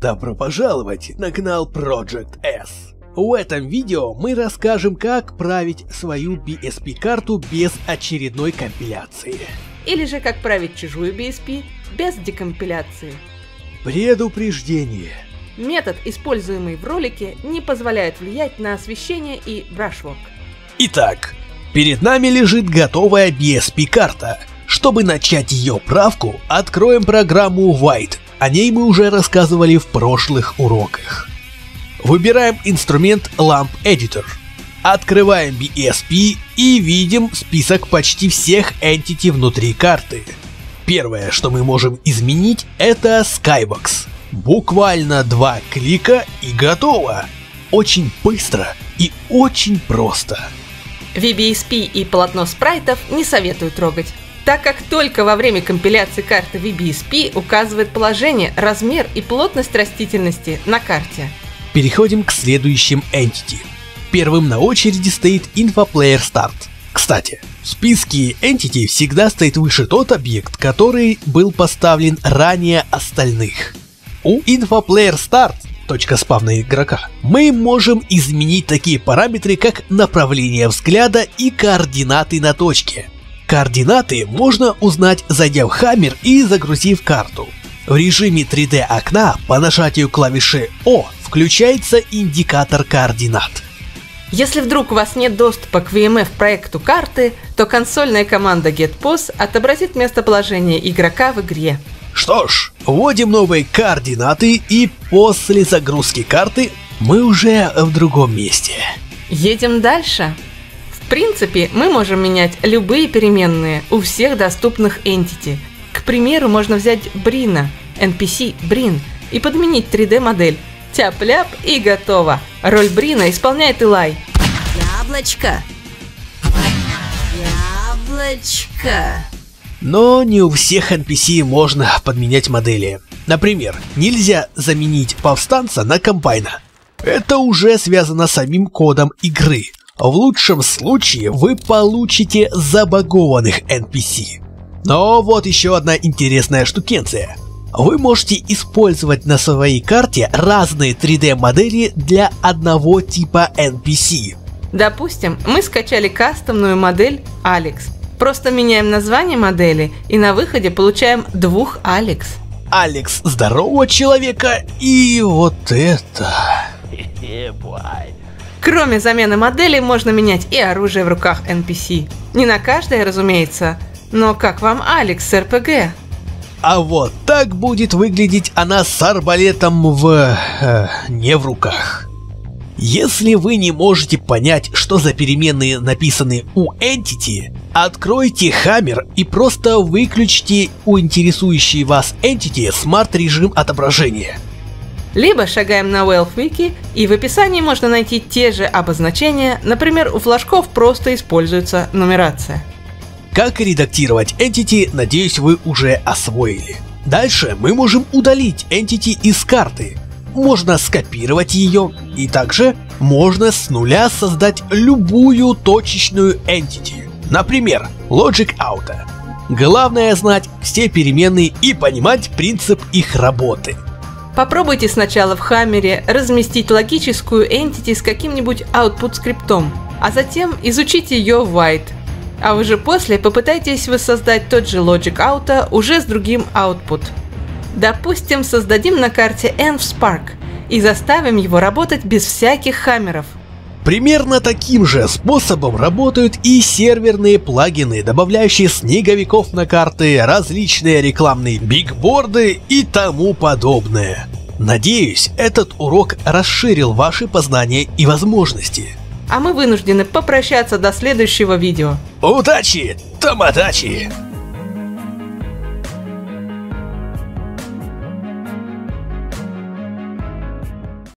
Добро пожаловать на канал Project S. В этом видео мы расскажем, как править свою BSP-карту без очередной компиляции. Или же как править чужую BSP без декомпиляции. Предупреждение. Метод, используемый в ролике, не позволяет влиять на освещение и brushwork. Итак, перед нами лежит готовая BSP-карта. Чтобы начать ее правку, откроем программу White. О ней мы уже рассказывали в прошлых уроках. Выбираем инструмент Lamp Editor. Открываем BSP и видим список почти всех entity внутри карты. Первое, что мы можем изменить, это Skybox. Буквально 2 клика и готово. Очень быстро и очень просто. VBSP и полотно спрайтов не советую трогать, так как только во время компиляции карты VBSP указывает положение, размер и плотность растительности на карте. Переходим к следующим entity. Первым на очереди стоит InfoPlayer Start. Кстати, в списке entity всегда стоит выше тот объект, который был поставлен ранее остальных. У InfoPlayer Start, точка спавна игрока, мы можем изменить такие параметры, как направление взгляда и координаты на точке. Координаты можно узнать, зайдя в Hammer и загрузив карту. В режиме 3D окна по нажатию клавиши O включается индикатор координат. Если вдруг у вас нет доступа к VMF проекту карты, то консольная команда getPos отобразит местоположение игрока в игре. Что ж, вводим новые координаты, и после загрузки карты мы уже в другом месте. Едем дальше. В принципе, мы можем менять любые переменные у всех доступных entity. К примеру, можно взять Брина, NPC Брин, и подменить 3D модель. Тяп-ляп и готово. Роль Брина исполняет Илай. Яблочко. Яблочко. Но не у всех NPC можно подменять модели. Например, нельзя заменить повстанца на комбайна. Это уже связано с самим кодом игры. В лучшем случае вы получите забагованных NPC. Но вот еще одна интересная штукенция. Вы можете использовать на своей карте разные 3D модели для одного типа NPC. Допустим, мы скачали кастомную модель Алекс. Просто меняем название модели и на выходе получаем 2 Алекс. Алекс здорового человека и вот это. Кроме замены модели можно менять и оружие в руках NPC. Не на каждое, разумеется, но как вам Алекс с RPG? А вот так будет выглядеть она с арбалетом не в руках. Если вы не можете понять, что за переменные написаны у entity, откройте Hammer и просто выключите у интересующей вас entity смарт-режим отображения. Либо шагаем на WealthWiki, и в описании можно найти те же обозначения, например, у флажков просто используется нумерация. Как редактировать entity, надеюсь, вы уже освоили. Дальше мы можем удалить entity из карты. Можно скопировать ее, и также можно с нуля создать любую точечную entity. Например, Logic Auto. Главное знать все переменные и понимать принцип их работы. Попробуйте сначала в Hammer разместить логическую entity с каким-нибудь output скриптом, а затем изучите ее в White. А уже после попытайтесь воссоздать тот же Logic Auto уже с другим output. Допустим, создадим на карте Env Spark и заставим его работать без всяких хаммеров. Примерно таким же способом работают и серверные плагины, добавляющие снеговиков на карты, различные рекламные бигборды и тому подобное. Надеюсь, этот урок расширил ваши познания и возможности. А мы вынуждены попрощаться до следующего видео. Удачи, тамадачи!